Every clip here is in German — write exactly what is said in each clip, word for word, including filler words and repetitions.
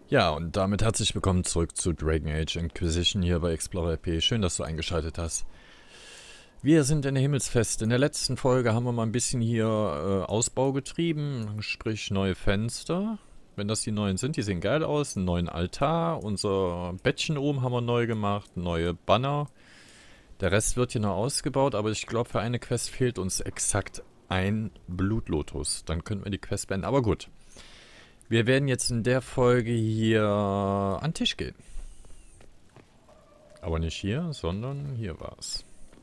Ja, und damit herzlich willkommen zurück zu Dragon Age Inquisition hier bei Explorer R P. Schön, dass du eingeschaltet hast. Wir sind in der Himmelsfest. In der letzten Folge haben wir mal ein bisschen hier äh, Ausbau getrieben, sprich neue Fenster. Wenn das die neuen sind, die sehen geil aus. Einen neuen Altar, unser Bettchen oben haben wir neu gemacht, neue Banner. Der Rest wird hier noch ausgebaut, aber ich glaube, für eine Quest fehlt uns exakt ein Blutlotus. Dann könnten wir die Quest beenden, aber gut. Wir werden jetzt in der Folge hier an den Tisch gehen. Aber nicht hier, sondern hier war es.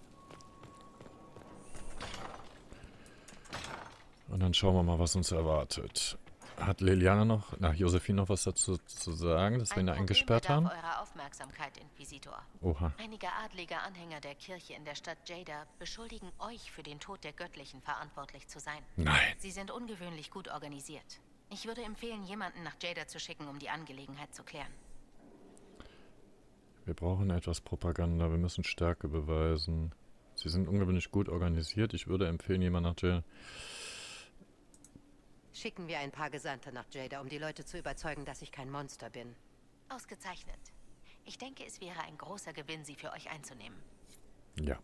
Und dann schauen wir mal, was uns erwartet. Hat Liliana noch, nach Josephine noch was dazu zu sagen, dass wir ihn da eingesperrt haben? Eurer Aufmerksamkeit, Inquisitor. Oha. Einige adlige Anhänger der Kirche in der Stadt Jada beschuldigen euch für den Tod der Göttlichen verantwortlich zu sein. Nein. Sie sind ungewöhnlich gut organisiert. Ich würde empfehlen, jemanden nach Jada zu schicken, um die Angelegenheit zu klären. Wir brauchen etwas Propaganda, wir müssen Stärke beweisen. Sie sind ungewöhnlich gut organisiert. Ich würde empfehlen, jemanden nach Jada... Schicken wir ein paar Gesandte nach Jada, um die Leute zu überzeugen, dass ich kein Monster bin. Ausgezeichnet. Ich denke, es wäre ein großer Gewinn, sie für euch einzunehmen. Ja.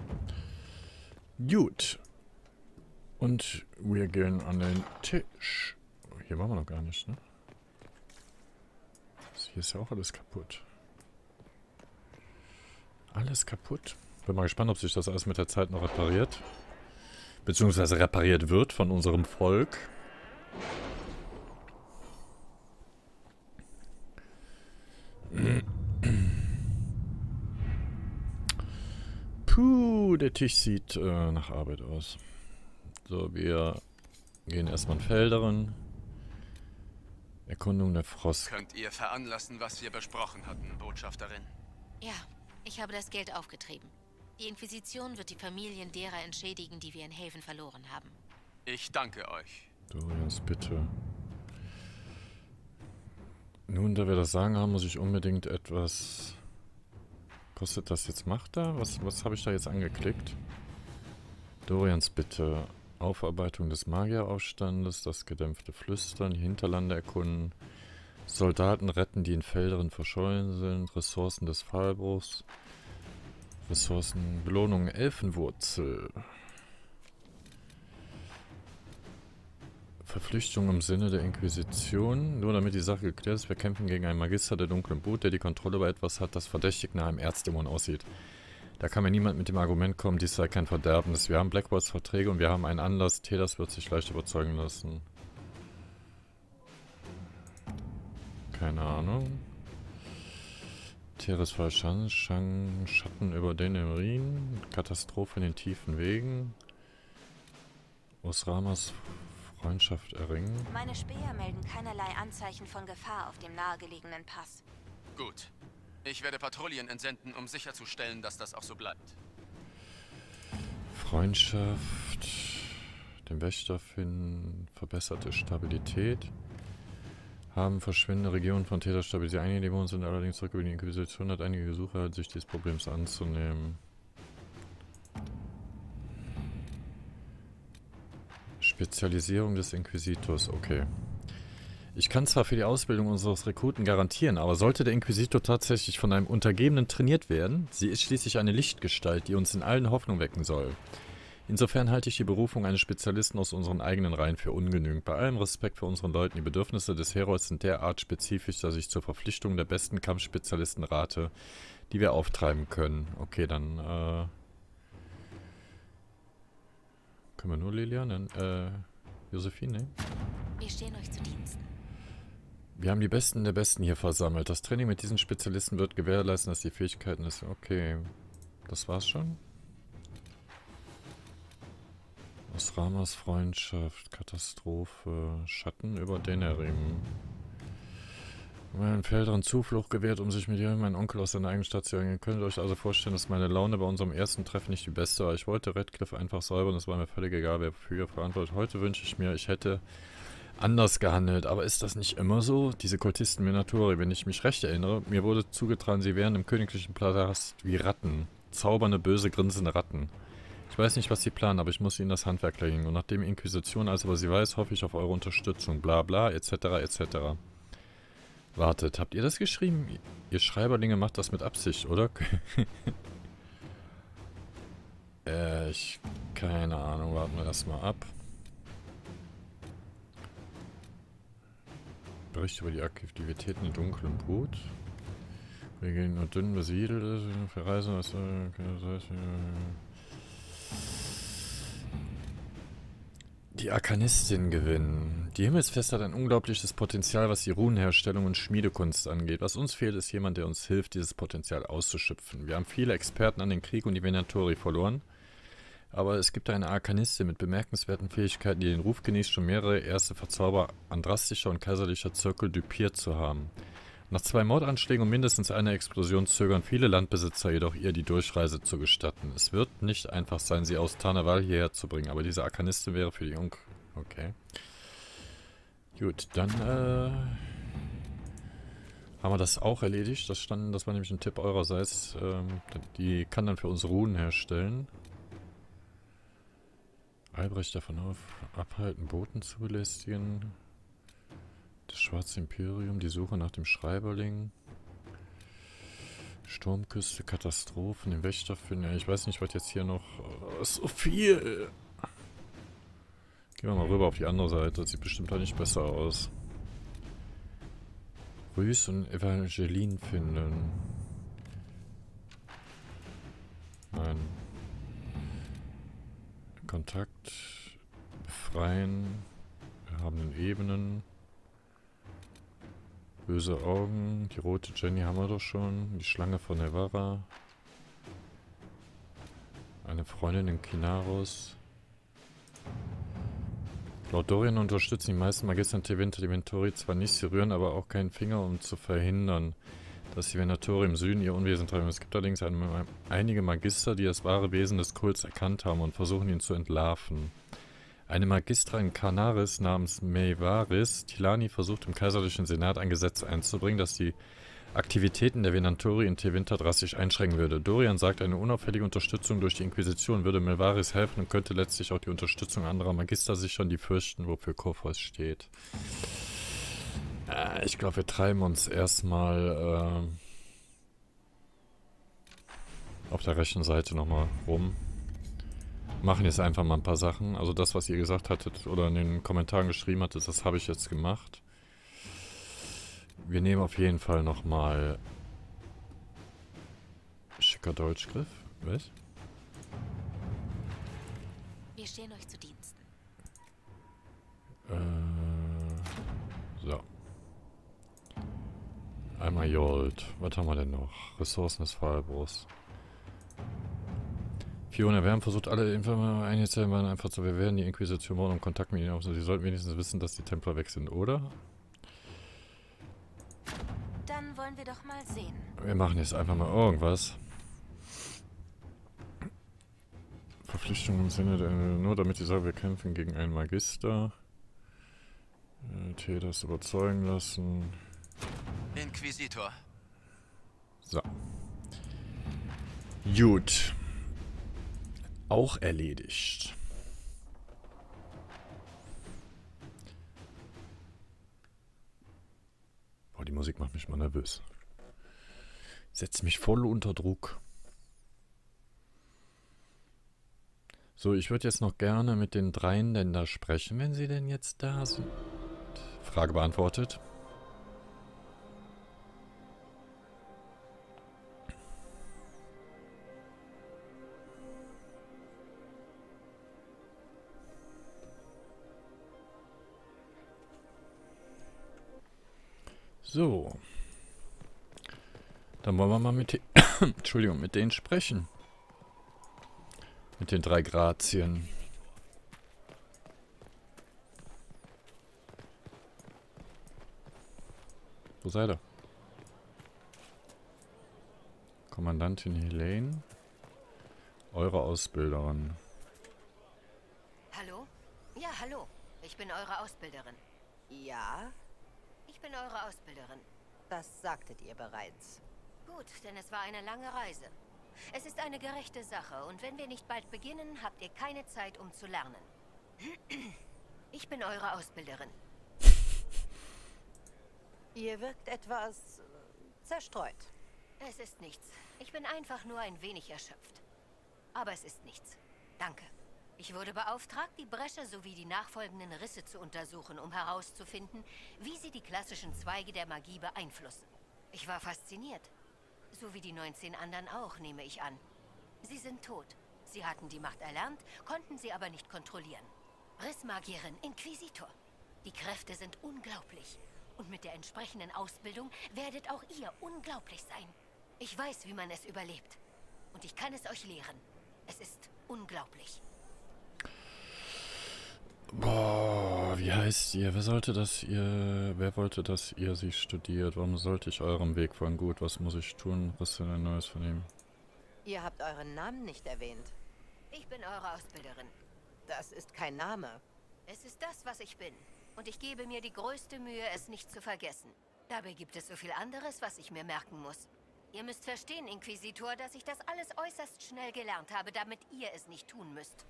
Gut. Und wir gehen an den Tisch. Hier waren wir noch gar nicht, ne? Hier ist ja auch alles kaputt. Alles kaputt. Bin mal gespannt, ob sich das alles mit der Zeit noch repariert. Beziehungsweise repariert wird von unserem Volk. Puh, der Tisch sieht äh, nach Arbeit aus. So, wir gehen erstmal in Felderen. Erkundung der Frost. Könnt ihr veranlassen, was wir besprochen hatten, Botschafterin? Ja, ich habe das Geld aufgetrieben. Die Inquisition wird die Familien derer entschädigen, die wir in Haven verloren haben. Ich danke euch. Dorians, bitte. Nun, da wir das Sagen haben, muss ich unbedingt etwas... Kostet das jetzt Macht da? Was, was habe ich da jetzt angeklickt? Dorians, bitte. Aufarbeitung des Magieraufstandes, das gedämpfte Flüstern, die Hinterlande erkunden, Soldaten retten, die in Felderen verschollen sind, Ressourcen des Fallbruchs, Ressourcen, Belohnung, Elfenwurzel. Verpflichtung im Sinne der Inquisition. Nur damit die Sache geklärt ist, wir kämpfen gegen einen Magister der dunklen Brut, der die Kontrolle über etwas hat, das verdächtig nach einem Erzdämon aussieht. Da kann mir niemand mit dem Argument kommen, dies sei kein Verderbenes. Wir haben Blackwalls Verträge und wir haben einen Anlass. Tedas wird sich leicht überzeugen lassen. Keine Ahnung. Teres Fall Schatten über den Emerin. Katastrophe in den tiefen Wegen. Osramas Freundschaft erringen. Meine Späher melden keinerlei Anzeichen von Gefahr auf dem nahegelegenen Pass. Gut. Ich werde Patrouillen entsenden, um sicherzustellen, dass das auch so bleibt. Freundschaft. Den Wächter finden. Verbesserte Stabilität. Haben verschwindende Regionen von Täter stabilisiert. Einige Dämonen sind allerdings zurück über die Inquisition. Hat einige Gesuche, sich dieses Problems anzunehmen. Spezialisierung des Inquisitors, okay. Ich kann zwar für die Ausbildung unseres Rekruten garantieren, aber sollte der Inquisitor tatsächlich von einem Untergebenen trainiert werden, sie ist schließlich eine Lichtgestalt, die uns in allen Hoffnung wecken soll. Insofern halte ich die Berufung eines Spezialisten aus unseren eigenen Reihen für ungenügend. Bei allem Respekt für unseren Leuten, die Bedürfnisse des Herolds sind derart spezifisch, dass ich zur Verpflichtung der besten Kampfspezialisten rate, die wir auftreiben können. Okay, dann, äh... können wir nur Liliane, äh, Josephine nehmen? Wir stehen euch zu Diensten. Wir haben die Besten der Besten hier versammelt. Das Training mit diesen Spezialisten wird gewährleisten, dass die Fähigkeiten ist. Okay, das war's schon. Osramas Freundschaft, Katastrophe, Schatten über Denerim. Meinen Feldern Zuflucht gewährt, um sich mit ihr und meinem Onkel aus seiner eigenen Stadt zu erinnern. Ihr könnt euch also vorstellen, dass meine Laune bei unserem ersten Treffen nicht die beste war. Ich wollte Redcliffe einfach säubern, es war mir völlig egal, wer für verantwortet. Heute wünsche ich mir, ich hätte anders gehandelt. Aber ist das nicht immer so? Diese Kultisten Minatori, wenn ich mich recht erinnere, mir wurde zugetragen, sie wären im königlichen Palast wie Ratten. Zaubernde, böse, grinsende Ratten. Ich weiß nicht, was sie planen, aber ich muss ihnen das Handwerk legen. Und nachdem Inquisition also was sie weiß, hoffe ich auf eure Unterstützung. Bla bla, et cetera et cetera. Wartet, habt ihr das geschrieben? Ihr Schreiberlinge macht das mit Absicht, oder? äh, ich... Keine Ahnung, warten wir das mal ab. Bericht über die Aktivitäten im dunklen Boot. Wir gehen nur dünn besiedelt. Verreisen, was... Die Arkanistin gewinnen. Die Himmelsfeste hat ein unglaubliches Potenzial, was die Runenherstellung und Schmiedekunst angeht. Was uns fehlt, ist jemand, der uns hilft, dieses Potenzial auszuschöpfen. Wir haben viele Experten an den Krieg und die Venatori verloren. Aber es gibt eine Arkanistin mit bemerkenswerten Fähigkeiten, die den Ruf genießt, schon mehrere erste Verzauber andrastischer und kaiserlicher Zirkel dupiert zu haben. Nach zwei Mordanschlägen und mindestens einer Explosion zögern viele Landbesitzer jedoch, ihr die Durchreise zu gestatten. Es wird nicht einfach sein, sie aus Tarnaval hierher zu bringen, aber diese Arkanistin wäre für die Jung... Okay. Gut, dann äh, haben wir das auch erledigt. Das, stand, das war nämlich ein Tipp eurerseits. Ähm, die kann dann für uns Runen herstellen. Albrecht davon auf, abhalten, Boten zu belästigen. Das Schwarze Imperium, die Suche nach dem Schreiberling. Sturmküste, Katastrophen, den Wächter finden. Ja, ich weiß nicht, was jetzt hier noch... Oh, ist so viel! Gehen wir mal rüber auf die andere Seite. Das sieht bestimmt auch nicht besser aus. Rhys und Evangeline finden. Nein. Kontakt. Befreien. Wir haben den Ebenen. Böse Augen. Die rote Jenny haben wir doch schon. Die Schlange von Nevarra. Eine Freundin in Kinaros. Laut Dorian unterstützen die meisten Magister und Tevinter die Venatori zwar nicht, sie rühren aber auch keinen Finger, um zu verhindern, dass die Venatori im Süden ihr Unwesen treiben. Es gibt allerdings eine, einige Magister, die das wahre Wesen des Kults erkannt haben und versuchen, ihn zu entlarven. Eine Magistra in Canaris namens Meivaris Tilani versucht im kaiserlichen Senat ein Gesetz einzubringen, das die Aktivitäten der Venatori in Tevinter drastisch einschränken würde. Dorian sagt, eine unauffällige Unterstützung durch die Inquisition würde Meivaris helfen und könnte letztlich auch die Unterstützung anderer Magister sichern, die fürchten, wofür Kophos steht. Äh, ich glaube, wir treiben uns erstmal äh, auf der rechten Seite nochmal rum. Machen jetzt einfach mal ein paar Sachen. Also das, was ihr gesagt hattet oder in den Kommentaren geschrieben hattet, das habe ich jetzt gemacht. Wir nehmen auf jeden Fall nochmal schicker Deutschgriff. Was? Wir stehen euch zu Diensten. Äh, so. Einmal Jolt. Was haben wir denn noch? Ressourcen des Fallbruchs. Fiona, wir haben versucht, alle Informationen einzuzählen, einfach zu bewerten. Die Inquisition morgen und Kontakt mit ihnen auf. Sie sollten wenigstens wissen, dass die Templer weg sind, oder? Dann wollen wir doch mal sehen. Wir machen jetzt einfach mal irgendwas. Verpflichtung im Sinne der, nur damit ich sage, wir kämpfen gegen einen Magister. Äh, Thedas überzeugen lassen. Inquisitor. So. Gut. Auch erledigt. Boah, die Musik macht mich mal nervös. Setzt mich voll unter Druck. So, ich würde jetzt noch gerne mit den dreien denn da sprechen, wenn sie denn jetzt da sind. Frage beantwortet. So. Dann wollen wir mal mit, Entschuldigung, mit denen sprechen. Mit den drei Grazien. Wo seid ihr? Kommandantin Helene. Eure Ausbilderin. Hallo? Ja, hallo. Ich bin eure Ausbilderin. Ja? Ich bin eure Ausbilderin. Das sagtet ihr bereits. Gut, denn es war eine lange Reise. Es ist eine gerechte Sache und wenn wir nicht bald beginnen, habt ihr keine Zeit, um zu lernen. Ich bin eure Ausbilderin. Ihr wirkt etwas äh, zerstreut. Es ist nichts. Ich bin einfach nur ein wenig erschöpft. Aber es ist nichts. Danke. Ich wurde beauftragt, die Bresche sowie die nachfolgenden Risse zu untersuchen, um herauszufinden, wie sie die klassischen Zweige der Magie beeinflussen. Ich war fasziniert. So wie die neunzehn anderen auch, nehme ich an. Sie sind tot. Sie hatten die Macht erlernt, konnten sie aber nicht kontrollieren. Rissmagierin, Inquisitor. Die Kräfte sind unglaublich. Und mit der entsprechenden Ausbildung werdet auch ihr unglaublich sein. Ich weiß, wie man es überlebt. Und ich kann es euch lehren. Es ist unglaublich. Boah, wie heißt ihr? Wer sollte das ihr... Wer wollte, dass ihr sie studiert? Warum sollte ich eurem Weg folgen? Gut, was muss ich tun? Was denn ein Neues von ihm? Ihr habt euren Namen nicht erwähnt. Ich bin eure Ausbilderin. Das ist kein Name. Es ist das, was ich bin. Und ich gebe mir die größte Mühe, es nicht zu vergessen. Dabei gibt es so viel anderes, was ich mir merken muss. Ihr müsst verstehen, Inquisitor, dass ich das alles äußerst schnell gelernt habe, damit ihr es nicht tun müsst.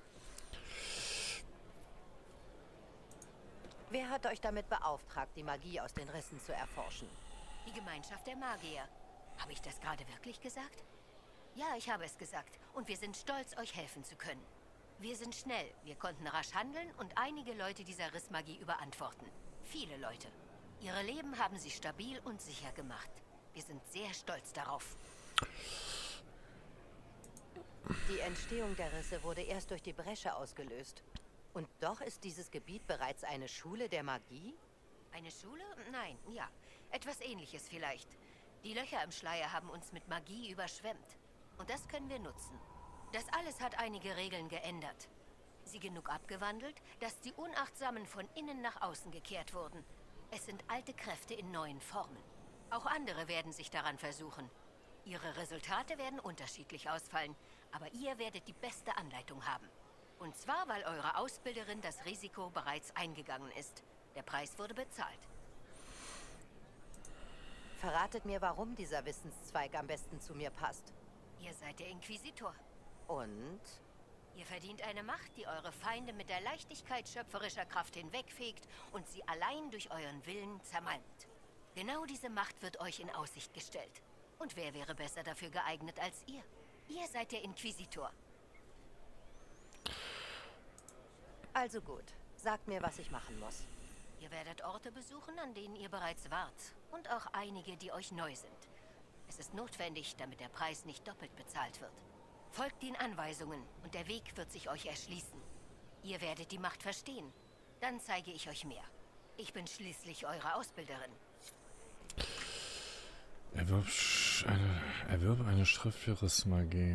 Wer hat euch damit beauftragt, die Magie aus den Rissen zu erforschen? Die Gemeinschaft der Magier. Habe ich das gerade wirklich gesagt? Ja, ich habe es gesagt. Und wir sind stolz, euch helfen zu können. Wir sind schnell, wir konnten rasch handeln und einige Leute dieser Rissmagie überantworten. Viele Leute. Ihre Leben haben sie stabil und sicher gemacht. Wir sind sehr stolz darauf. Die Entstehung der Risse wurde erst durch die Bresche ausgelöst. Und doch ist dieses Gebiet bereits eine Schule der Magie? Eine Schule? Nein, ja. Etwas Ähnliches vielleicht. Die Löcher im Schleier haben uns mit Magie überschwemmt. Und das können wir nutzen. Das alles hat einige Regeln geändert. Sie genug abgewandelt, dass die Unachtsamen von innen nach außen gekehrt wurden. Es sind alte Kräfte in neuen Formen. Auch andere werden sich daran versuchen. Ihre Resultate werden unterschiedlich ausfallen, aber ihr werdet die beste Anleitung haben. Und zwar, weil eure Ausbilderin das Risiko bereits eingegangen ist. Der Preis wurde bezahlt. Verratet mir, warum dieser Wissenszweig am besten zu mir passt. Ihr seid der Inquisitor. Und? Ihr verdient eine Macht, die eure Feinde mit der Leichtigkeit schöpferischer Kraft hinwegfegt und sie allein durch euren Willen zermalmt. Genau diese Macht wird euch in Aussicht gestellt. Und wer wäre besser dafür geeignet als ihr? Ihr seid der Inquisitor. Also gut. Sagt mir, was ich machen muss. Ihr werdet Orte besuchen, an denen ihr bereits wart. Und auch einige, die euch neu sind. Es ist notwendig, damit der Preis nicht doppelt bezahlt wird. Folgt den Anweisungen und der Weg wird sich euch erschließen. Ihr werdet die Macht verstehen. Dann zeige ich euch mehr. Ich bin schließlich eure Ausbilderin. Erwirb eine, erwirb eine Schrift für Rissmagie.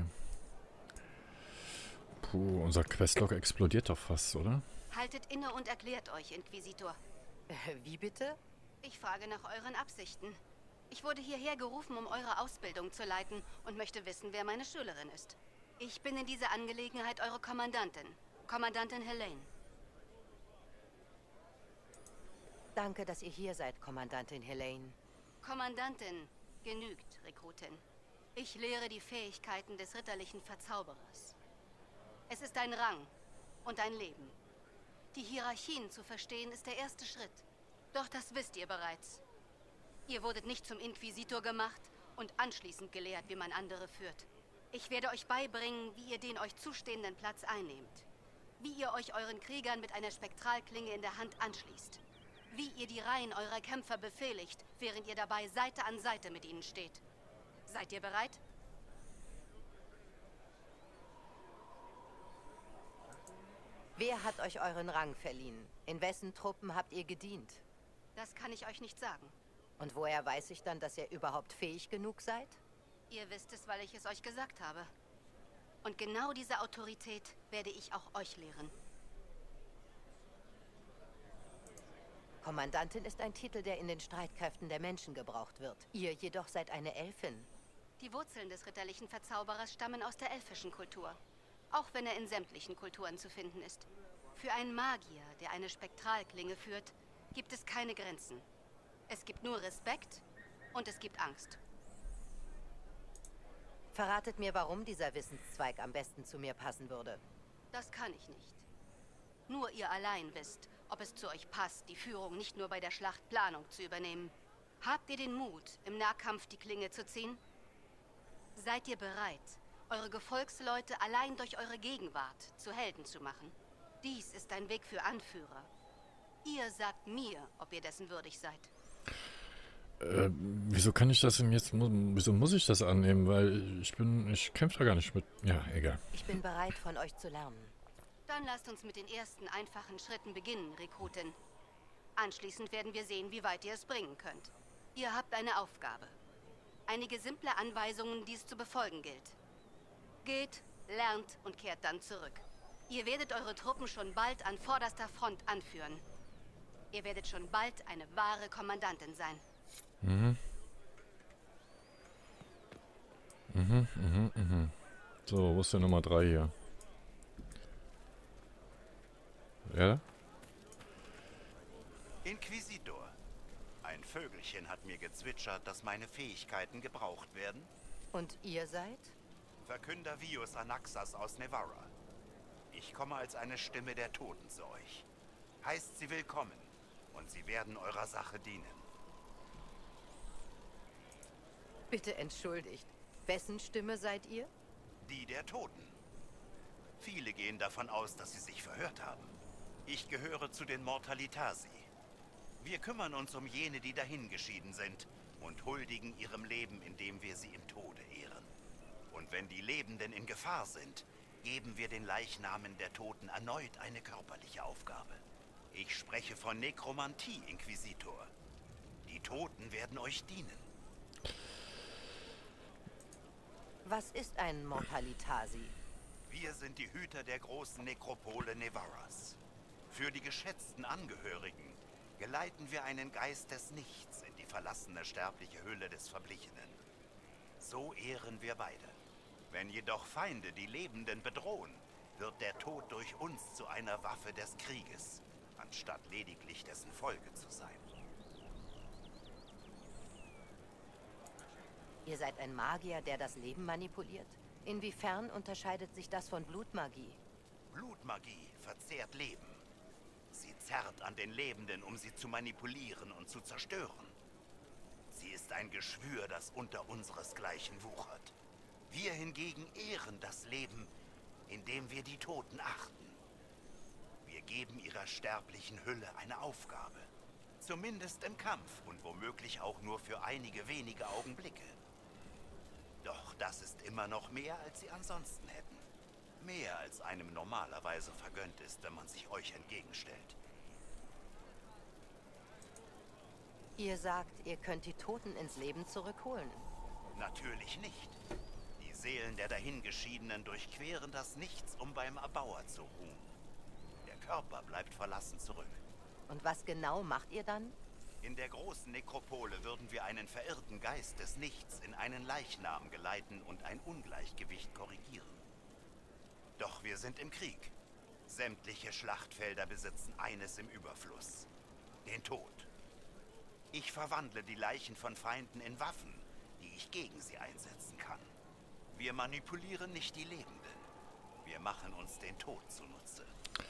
Puh, unser Questlog explodiert doch fast, oder? Haltet inne und erklärt euch, Inquisitor. Äh, wie bitte? Ich frage nach euren Absichten. Ich wurde hierher gerufen, um eure Ausbildung zu leiten und möchte wissen, wer meine Schülerin ist. Ich bin in dieser Angelegenheit eure Kommandantin. Kommandantin Helene. Danke, dass ihr hier seid, Kommandantin Helene. Kommandantin genügt, Rekrutin. Ich lehre die Fähigkeiten des ritterlichen Verzauberers. Es ist ein Rang und ein Leben. Die Hierarchien zu verstehen ist der erste Schritt. Doch das wisst ihr bereits. Ihr wurdet nicht zum Inquisitor gemacht und anschließend gelehrt, wie man andere führt. Ich werde euch beibringen, wie ihr den euch zustehenden Platz einnehmt. Wie ihr euch euren Kriegern mit einer Spektralklinge in der Hand anschließt. Wie ihr die Reihen eurer Kämpfer befehligt, während ihr dabei Seite an Seite mit ihnen steht. Seid ihr bereit? Wer hat euch euren Rang verliehen? In wessen Truppen habt ihr gedient? Das kann ich euch nicht sagen. Und woher weiß ich dann, dass ihr überhaupt fähig genug seid? Ihr wisst es, weil ich es euch gesagt habe. Und genau diese Autorität werde ich auch euch lehren. Kommandantin ist ein Titel, der in den Streitkräften der Menschen gebraucht wird. Ihr jedoch seid eine Elfin. Die Wurzeln des ritterlichen Verzauberers stammen aus der elfischen Kultur. Auch wenn er in sämtlichen Kulturen zu finden ist. Für einen Magier, der eine Spektralklinge führt, gibt es keine Grenzen. Es gibt nur Respekt und es gibt Angst. Verratet mir, warum dieser Wissenszweig am besten zu mir passen würde. Das kann ich nicht. Nur ihr allein wisst, ob es zu euch passt, die Führung nicht nur bei der Schlachtplanung zu übernehmen. Habt ihr den Mut, im Nahkampf die Klinge zu ziehen? Seid ihr bereit, eure Gefolgsleute allein durch eure Gegenwart zu Helden zu machen? Dies ist ein Weg für Anführer. Ihr sagt mir, ob ihr dessen würdig seid. Äh, wieso kann ich das denn jetzt, mu wieso muss ich das annehmen? Weil ich bin, ich kämpfe da gar nicht mit. Ja, egal. Ich bin bereit, von euch zu lernen. Dann lasst uns mit den ersten einfachen Schritten beginnen, Rekrutin. Anschließend werden wir sehen, wie weit ihr es bringen könnt. Ihr habt eine Aufgabe. Einige simple Anweisungen, die es zu befolgen gilt. Geht, lernt und kehrt dann zurück. Ihr werdet eure Truppen schon bald an vorderster Front anführen. Ihr werdet schon bald eine wahre Kommandantin sein. Mhm. Mhm, mhm, mhm. So, wo ist der Nummer drei hier? Ja? Inquisitor. Ein Vögelchen hat mir gezwitschert, dass meine Fähigkeiten gebraucht werden. Und ihr seid? Verkünder Vius Anaxas aus Nevarra. Ich komme als eine Stimme der Toten zu euch. Heißt sie willkommen und sie werden eurer Sache dienen. Bitte entschuldigt. Wessen Stimme seid ihr? Die der Toten. Viele gehen davon aus, dass sie sich verhört haben. Ich gehöre zu den Mortalitasi. Wir kümmern uns um jene, die dahingeschieden sind und huldigen ihrem Leben, indem wir sie im Tode ehren. Und wenn die Lebenden in Gefahr sind, geben wir den Leichnamen der Toten erneut eine körperliche Aufgabe. Ich spreche von Nekromantie, Inquisitor. Die Toten werden euch dienen. Was ist ein Mortalitasi? Wir sind die Hüter der großen Nekropole Nevarras. Für die geschätzten Angehörigen geleiten wir einen Geist des Nichts in die verlassene sterbliche Hülle des Verblichenen. So ehren wir beide. Wenn jedoch Feinde die Lebenden bedrohen, wird der Tod durch uns zu einer Waffe des Krieges, anstatt lediglich dessen Folge zu sein. Ihr seid ein Magier, der das Leben manipuliert? Inwiefern unterscheidet sich das von Blutmagie? Blutmagie verzehrt Leben. Sie zerrt an den Lebenden, um sie zu manipulieren und zu zerstören. Sie ist ein Geschwür, das unter unseresgleichen wuchert. Wir hingegen ehren das Leben, indem wir die Toten achten. Wir geben ihrer sterblichen Hülle eine Aufgabe. Zumindest im Kampf und womöglich auch nur für einige wenige Augenblicke. Doch das ist immer noch mehr, als sie ansonsten hätten. Mehr, als einem normalerweise vergönnt ist, wenn man sich euch entgegenstellt. Ihr sagt, ihr könnt die Toten ins Leben zurückholen. Natürlich nicht. Die Seelen der Dahingeschiedenen durchqueren das Nichts, um beim Erbauer zu ruhen. Der Körper bleibt verlassen zurück. Und was genau macht ihr dann? In der großen Nekropole würden wir einen verirrten Geist des Nichts in einen Leichnam geleiten und ein Ungleichgewicht korrigieren. Doch wir sind im Krieg. Sämtliche Schlachtfelder besitzen eines im Überfluss: den Tod. Ich verwandle die Leichen von Feinden in Waffen, die ich gegen sie einsetzen kann. Wir manipulieren nicht die Lebenden. Wir machen uns den Tod zunutze.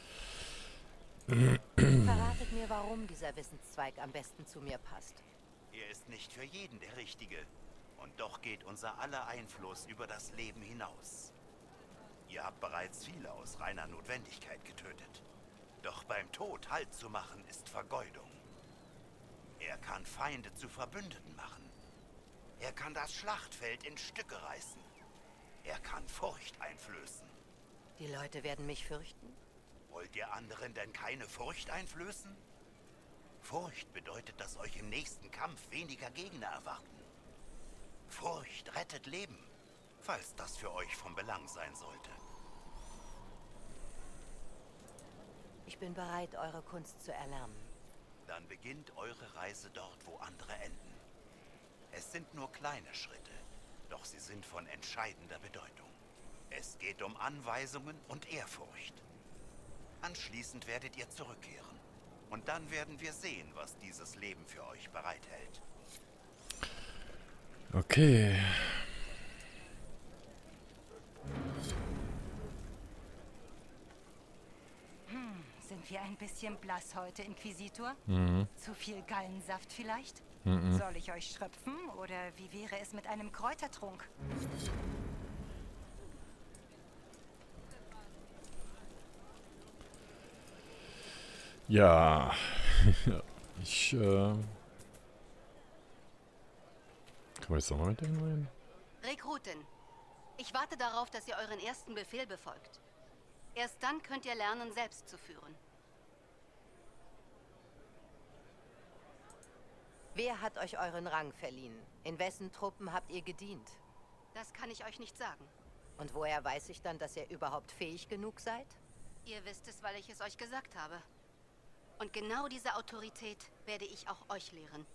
Verratet mir, warum dieser Wissenszweig am besten zu mir passt. Er ist nicht für jeden der Richtige. Und doch geht unser aller Einfluss über das Leben hinaus. Ihr habt bereits viele aus reiner Notwendigkeit getötet. Doch beim Tod Halt zu machen, ist Vergeudung. Er kann Feinde zu Verbündeten machen. Er kann das Schlachtfeld in Stücke reißen. Er kann Furcht einflößen. Die Leute werden mich fürchten? Wollt ihr anderen denn keine Furcht einflößen? Furcht bedeutet, dass euch im nächsten Kampf weniger Gegner erwarten. Furcht rettet Leben, falls das für euch von Belang sein sollte. Ich bin bereit, eure Kunst zu erlernen. Dann beginnt eure Reise dort, wo andere enden. Es sind nur kleine Schritte, doch sie sind von entscheidender Bedeutung. Es geht um Anweisungen und Ehrfurcht. Anschließend werdet ihr zurückkehren. Und dann werden wir sehen, was dieses Leben für euch bereithält. Okay. Hm, sind wir ein ein bisschen blass heute, Inquisitor? Mhm. Zu viel Gallensaft vielleicht? Mhm. Soll ich euch schröpfen oder wie wäre es mit einem Kräutertrunk? Ja. ich, äh... Kann man jetzt nochmal mit denen reden? Rekruten, ich warte darauf, dass ihr euren ersten Befehl befolgt. Erst dann könnt ihr lernen, selbst zu führen. Wer hat euch euren Rang verliehen? In wessen Truppen habt ihr gedient? Das kann ich euch nicht sagen. Und woher weiß ich dann, dass ihr überhaupt fähig genug seid? Ihr wisst es, weil ich es euch gesagt habe. Und genau diese Autorität werde ich auch euch lehren.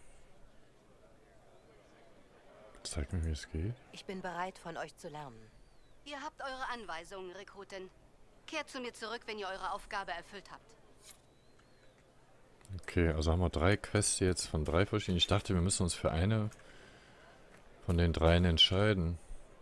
Zeig mir, wie es geht. Ich bin bereit, von euch zu lernen. Ihr habt eure Anweisungen, Rekruten. Kehrt zu mir zurück, wenn ihr eure Aufgabe erfüllt habt. Okay, also haben wir drei Quests jetzt von drei verschiedenen. Ich dachte, wir müssen uns für eine von den dreien entscheiden.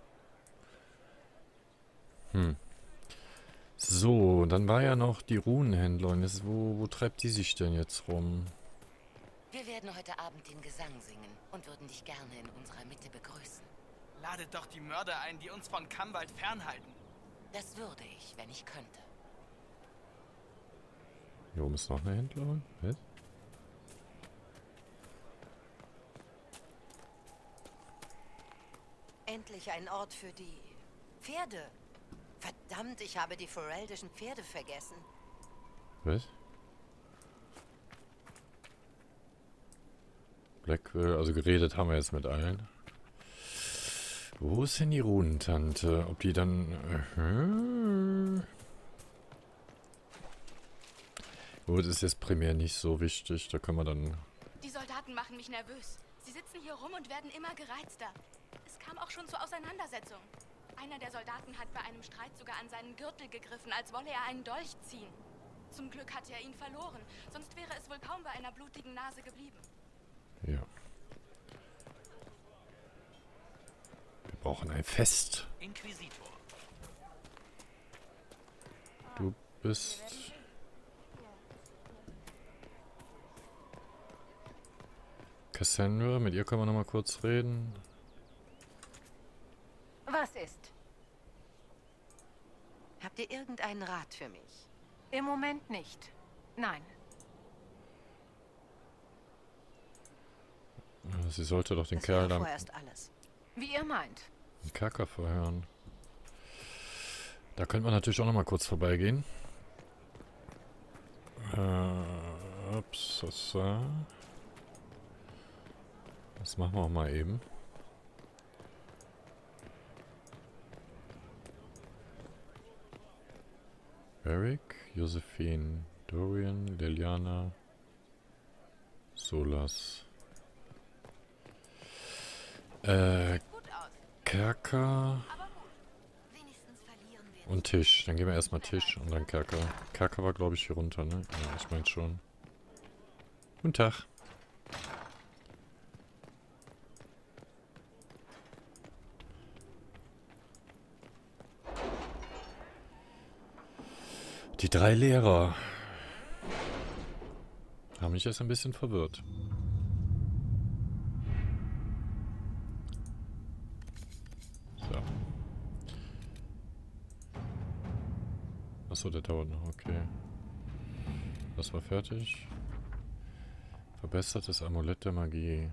Hm. So, dann war ja noch die Runenhändlerin. Jetzt, wo, wo treibt die sich denn jetzt rum? Wir werden heute Abend den Gesang singen und würden dich gerne in unserer Mitte begrüßen. Ladet doch die Mörder ein, die uns von Kamwald fernhalten. Das würde ich, wenn ich könnte. Hier oben ist noch eine Händlerin. Was? Endlich ein Ort für die Pferde. Verdammt, ich habe die foreldischen Pferde vergessen. Was? Blackwell, also geredet haben wir jetzt mit allen. Wo ist denn die Runentante? Ob die dann... Äh, gut, ist jetzt primär nicht so wichtig. Da können wir dann... Die Soldaten machen mich nervös. Sie sitzen hier rum und werden immer gereizter. Es kam auch schon zur Auseinandersetzung. Einer der Soldaten hat bei einem Streit sogar an seinen Gürtel gegriffen, als wolle er einen Dolch ziehen. Zum Glück hatte er ihn verloren, sonst wäre es wohl kaum bei einer blutigen Nase geblieben. Ja. Wir brauchen ein Fest. Inquisitor. Du bist... Cassandra, mit ihr können wir noch mal kurz reden. Was ist? Habt ihr irgendeinen Rat für mich? Im Moment nicht. Nein. Sie sollte doch den Das Kerl wäre dann vorerst alles. Wie ihr meint. im Kerker verhören. Da könnte man natürlich auch noch mal kurz vorbeigehen. Äh, ups, das, äh, das machen wir auch mal eben. Eric, Josephine, Dorian, Liliana, Solas. Äh, Kerker und Tisch. Dann gehen wir erstmal Tisch und dann Kerker. Kerker war, glaube ich, hier runter, ne? Ja, ich meine schon. Guten Tag. Die drei Lehrer haben mich jetzt ein bisschen verwirrt. So. Achso, der dauert noch, okay. Das war fertig. Verbessertes Amulett der Magie.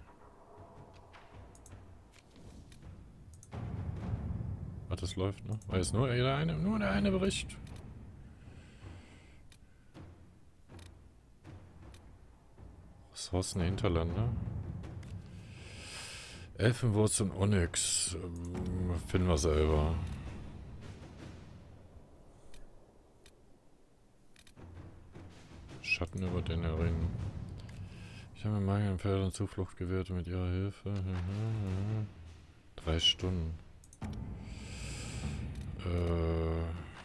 Ach, das läuft noch. War jetzt nur der eine, nur der eine Bericht. Ressourcen der Hinterlande. Elfenwurz und Onyx. Ähm, finden wir selber. Schatten über den Ring. Ich habe mir Magier und Pferde Zuflucht gewährt und mit ihrer Hilfe. Drei Stunden. Äh.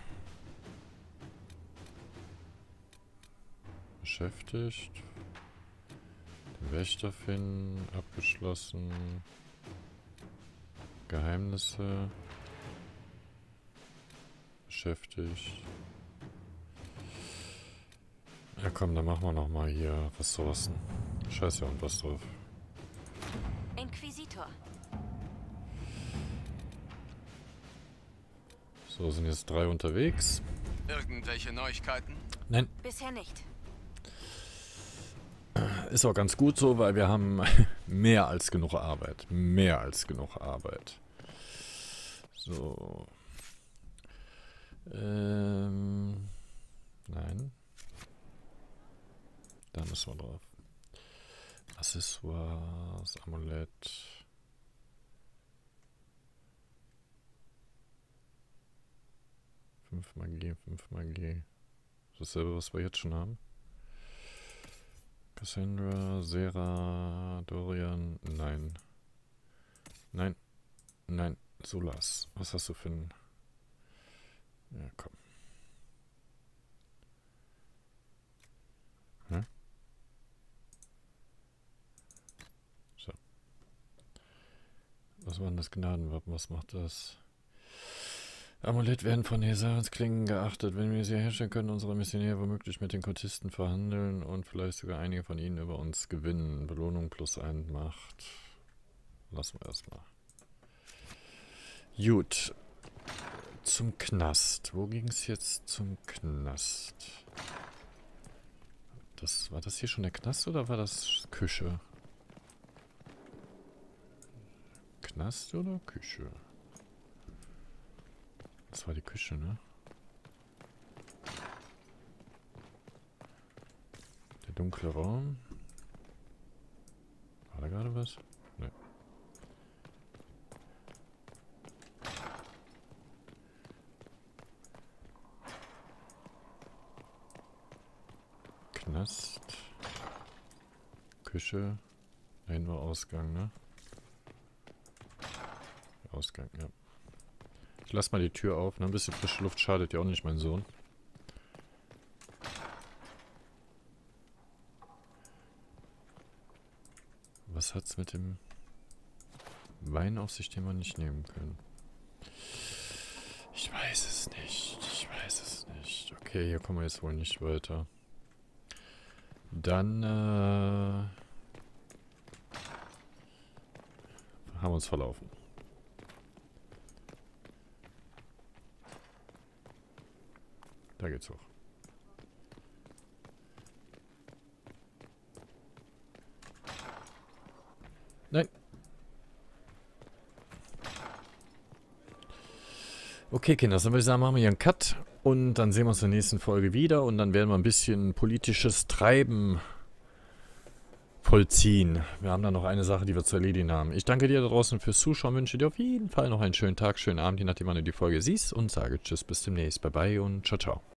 Beschäftigt. Den Wächter finden. Abgeschlossen. Geheimnisse. Beschäftigt. Ja komm, dann machen wir nochmal hier Ressourcen. Scheiße, und was drauf. Inquisitor. So, sind jetzt drei unterwegs. Irgendwelche Neuigkeiten? Nein. Bisher nicht. Ist auch ganz gut so, weil wir haben mehr als genug Arbeit. Mehr als genug Arbeit. So. Ähm. Nein. Da müssen wir drauf. Accessoires, Amulett. Fünf Magie, fünf Magie. Dasselbe, was wir jetzt schon haben. Cassandra, Sera, Dorian, nein. Nein. Nein. Solas. Was hast du für ein... Ja, komm. Hm? So. Was war denn das Gnadenwappen? Was macht das? Amulett werden von Hesarens Klingen geachtet. Wenn wir sie herstellen, können unsere Missionäre womöglich mit den Kultisten verhandeln und vielleicht sogar einige von ihnen über uns gewinnen. Belohnung plus ein Macht. Lassen wir erstmal. Gut. Zum Knast. Wo ging es jetzt zum Knast? Das, war das hier schon der Knast oder war das Küche? Knast oder Küche? Das war die Küche, ne? Der dunkle Raum. War da gerade was? Ne. Knast. Küche. Dahin war Ausgang, ne? Ausgang, ja. Ich lasse mal die Tür auf. Ne? Ein bisschen frische Luft schadet ja auch nicht, mein Sohn. Was hat's mit dem Wein auf sich, den wir nicht nehmen können? Ich weiß es nicht. Ich weiß es nicht. Okay, hier kommen wir jetzt wohl nicht weiter. Dann äh, haben wir uns verlaufen. Da geht's hoch. Nein. Okay, Kinder, dann würde ich sagen, machen wir hier einen Cut und dann sehen wir uns in der nächsten Folge wieder und dann werden wir ein bisschen politisches Treiben vollziehen. Wir haben da noch eine Sache, die wir zu erledigen haben. Ich danke dir da draußen fürs Zuschauen, wünsche dir auf jeden Fall noch einen schönen Tag, schönen Abend, je nachdem, wann du die Folge siehst und sage Tschüss, bis demnächst. Bye bye und ciao, ciao.